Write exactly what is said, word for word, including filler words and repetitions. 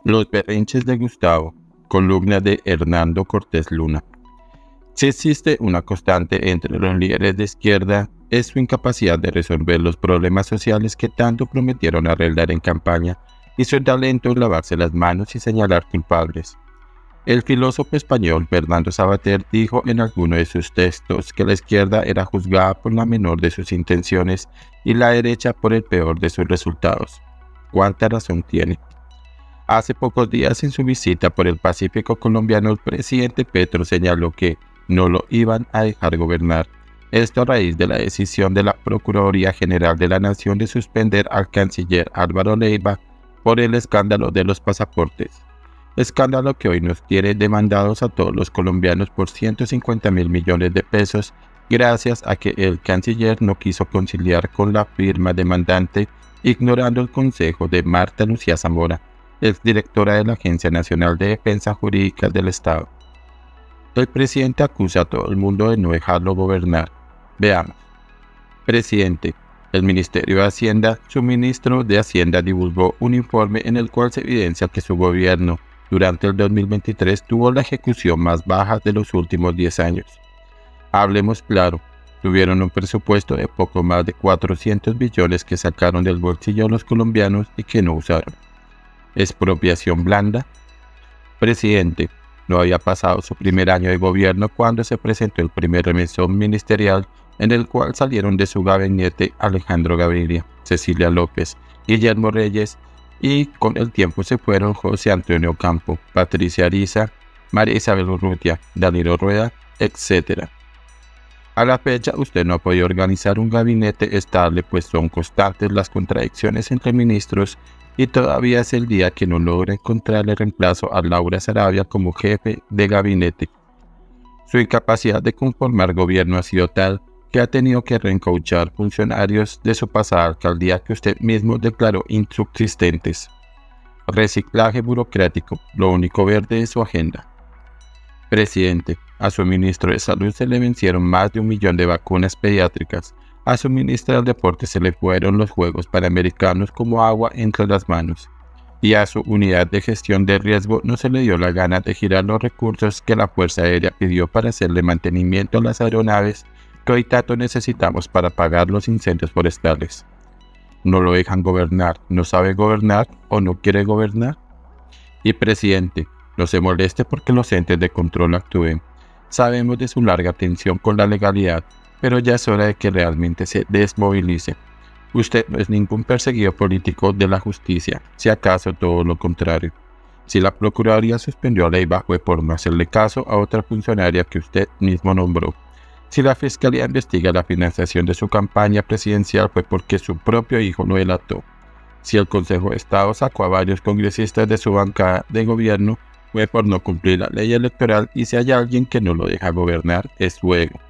Los berrinches de Gustavo, columna de Hernando Cortés Luna. Si existe una constante entre los líderes de izquierda, es su incapacidad de resolver los problemas sociales que tanto prometieron arreglar en campaña y su talento en lavarse las manos y señalar culpables. El filósofo español Fernando Savater dijo en alguno de sus textos que la izquierda era juzgada por la menor de sus intenciones y la derecha por el peor de sus resultados. ¿Cuánta razón tiene? Hace pocos días, en su visita por el Pacífico colombiano, el presidente Petro señaló que no lo iban a dejar gobernar. Esto a raíz de la decisión de la Procuraduría General de la Nación de suspender al canciller Álvaro Leiva por el escándalo de los pasaportes. Escándalo que hoy nos tiene demandados a todos los colombianos por ciento cincuenta mil millones de pesos, gracias a que el canciller no quiso conciliar con la firma demandante, ignorando el consejo de Marta Lucía Zamora, exdirectora de la Agencia Nacional de Defensa Jurídica del Estado. El presidente acusa a todo el mundo de no dejarlo gobernar. Veamos. Presidente. El Ministerio de Hacienda, su ministro de Hacienda divulgó un informe en el cual se evidencia que su gobierno, durante el dos mil veintitrés, tuvo la ejecución más baja de los últimos diez años. Hablemos claro, tuvieron un presupuesto de poco más de cuatrocientos billones que sacaron del bolsillo a los colombianos y que no usaron. ¿Expropiación blanda? Presidente, no había pasado su primer año de gobierno cuando se presentó el primer remesón ministerial en el cual salieron de su gabinete Alejandro Gaviria, Cecilia López, Guillermo Reyes y con el tiempo se fueron José Antonio Campo, Patricia Ariza, María Isabel Urrutia, Danilo Rueda, etcétera. A la fecha usted no ha podido organizar un gabinete estable, pues son constantes las contradicciones entre ministros y todavía es el día que no logra encontrarle reemplazo a Laura Sarabia como jefe de gabinete. Su incapacidad de conformar gobierno ha sido tal que ha tenido que reencauchar funcionarios de su pasada alcaldía que usted mismo declaró insubsistentes. Reciclaje burocrático, lo único verde de su agenda. Presidente, a su ministro de Salud se le vencieron más de un millón de vacunas pediátricas. A su ministra del Deporte se le fueron los Juegos Panamericanos como agua entre las manos. Y a su unidad de gestión de riesgo no se le dio la gana de girar los recursos que la Fuerza Aérea pidió para hacerle mantenimiento a las aeronaves que hoy tanto necesitamos para apagar los incendios forestales. No lo dejan gobernar, no sabe gobernar o no quiere gobernar. Y presidente, no se moleste porque los entes de control actúen. Sabemos de su larga tensión con la legalidad, pero ya es hora de que realmente se desmovilice. Usted no es ningún perseguido político de la justicia, si acaso todo lo contrario. Si la Procuraduría suspendió a Leiva fue por no hacerle caso a otra funcionaria que usted mismo nombró. Si la Fiscalía investiga la financiación de su campaña presidencial fue porque su propio hijo lo delató. Si el Consejo de Estado sacó a varios congresistas de su bancada de gobierno fue por no cumplir la ley electoral y si hay alguien que no lo deja gobernar es su ego.